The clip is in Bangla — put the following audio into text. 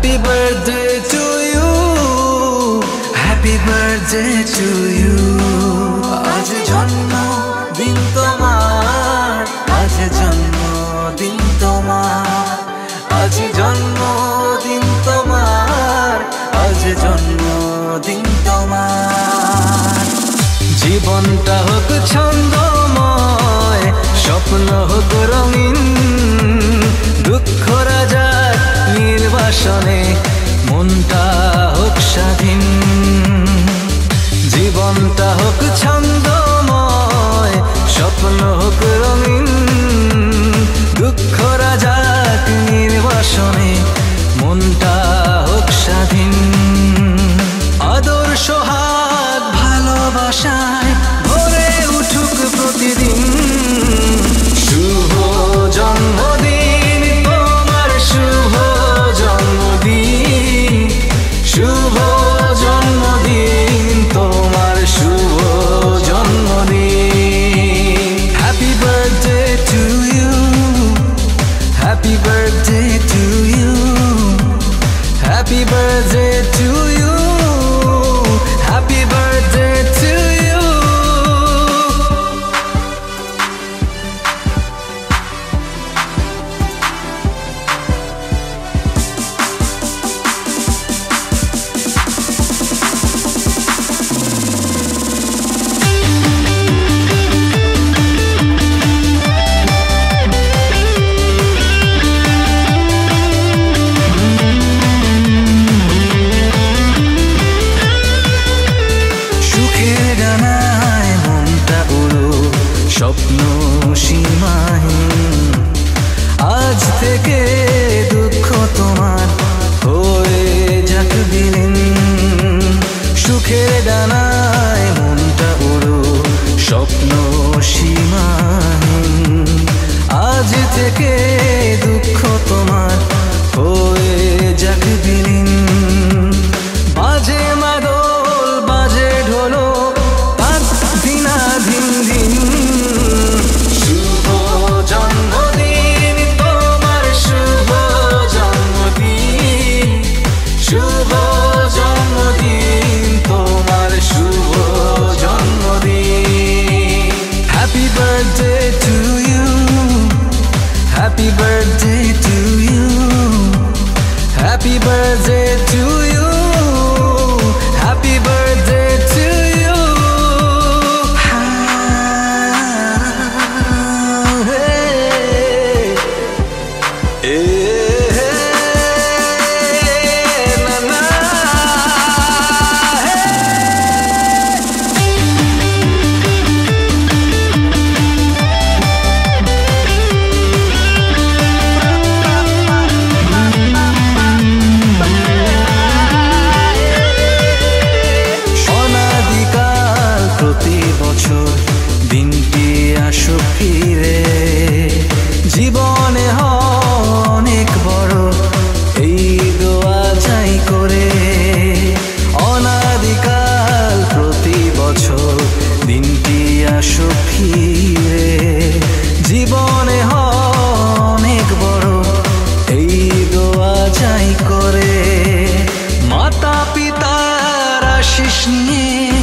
Happy birthday to you, happy birthday to you. আজ জন্মদিন তোমার, আজ জন্মদিন তোমার, আজ জন্মদিন তোমার, আজ জন্মদিন তোমার। জীবনটা হোক ছন্দময়, স্বপ্ন হোক রঙিন, দুঃখরা যাক নির্বাসনে, মনটা হোক স্বাধীন। জীবনটা হোক ছন্দময়, স্বপ্ন হোক রঙিন, দুঃখরা যাক নির্বাসনে, মনটা হোক স্বাধীন। আদর্শ হাত ভালোবাসায় ভরে উঠুক প্রতিদিন। শুভ জন্মদিন তোমার, শুভ জন্মদিন, শুভ জন্মদিন তোমার, শুভ জন্মদিন। Happy birthday to you, happy birthday to you, happy birthday to you, happy birthday to you. স্বপ্ন সীমাহীন, আজ থেকে দুঃখ তোমার হয়ে যাক বিলীন। সুখের ডানায় মনটা উড়ো, স্বপ্ন সীমাহীন, আজ থেকে দুঃখ তোমার হয়ে যাক বিলীন। বাজে মাদল বাজে ঢোলো, দিনা ধিন ধিন। শুভ জন্মদিন তোমার, শুভ জন্মদিন, শুভ জন্মদিন তোমার, শুভ জন্মদিন। Happy birthday to you, happy birthday to you, happy birthday to you, happy birthday to you. দিনটি আসুক ফিরে, জীবনে অনেক বড় এই দোয়া চাই করে। অনাদিকাল প্রতি বছর দিনটি আসুক ফিরে, জীবনে অনেক বড় এই দোয়া চাই করে। মাতা পিতার আশিস নিয়ে